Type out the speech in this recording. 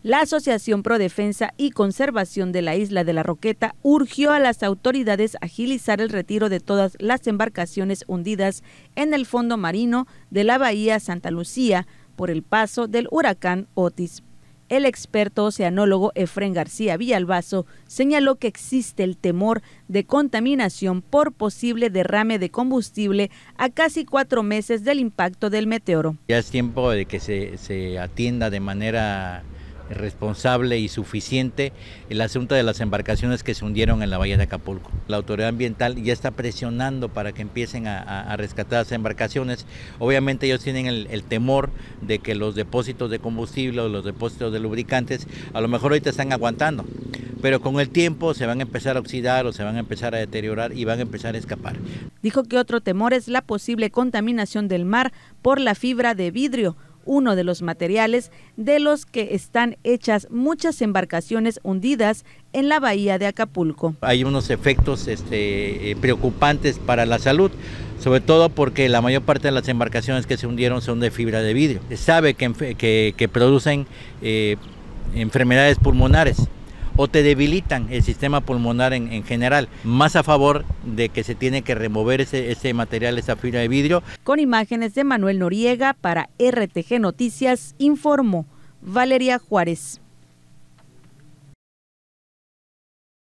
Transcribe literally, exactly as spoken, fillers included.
La Asociación Pro Defensa y Conservación de la Isla de la Roqueta urgió a las autoridades a agilizar el retiro de todas las embarcaciones hundidas en el fondo marino de la bahía Santa Lucía por el paso del huracán Otis. El experto oceanólogo Efrén García Villalbazo señaló que existe el temor de contaminación por posible derrame de combustible a casi cuatro meses del impacto del meteoro. Ya es tiempo de que se, se atienda de manera responsable y suficiente el asunto de las embarcaciones que se hundieron en la bahía de Acapulco. La autoridad ambiental ya está presionando para que empiecen a, a, a rescatar las embarcaciones. Obviamente ellos tienen el, el temor de que los depósitos de combustible o los depósitos de lubricantes a lo mejor ahorita están aguantando, pero con el tiempo se van a empezar a oxidar o se van a empezar a deteriorar y van a empezar a escapar. Dijo que otro temor es la posible contaminación del mar por la fibra de vidrio, uno de los materiales de los que están hechas muchas embarcaciones hundidas en la bahía de Acapulco. Hay unos efectos este, preocupantes para la salud, sobre todo porque la mayor parte de las embarcaciones que se hundieron son de fibra de vidrio. Se sabe que, que, que producen eh, enfermedades pulmonares o te debilitan el sistema pulmonar en, en general, más a favor de que se tiene que remover ese, ese material, esa fibra de vidrio. Con imágenes de Manuel Noriega para R T G Noticias, informó Valeria Juárez.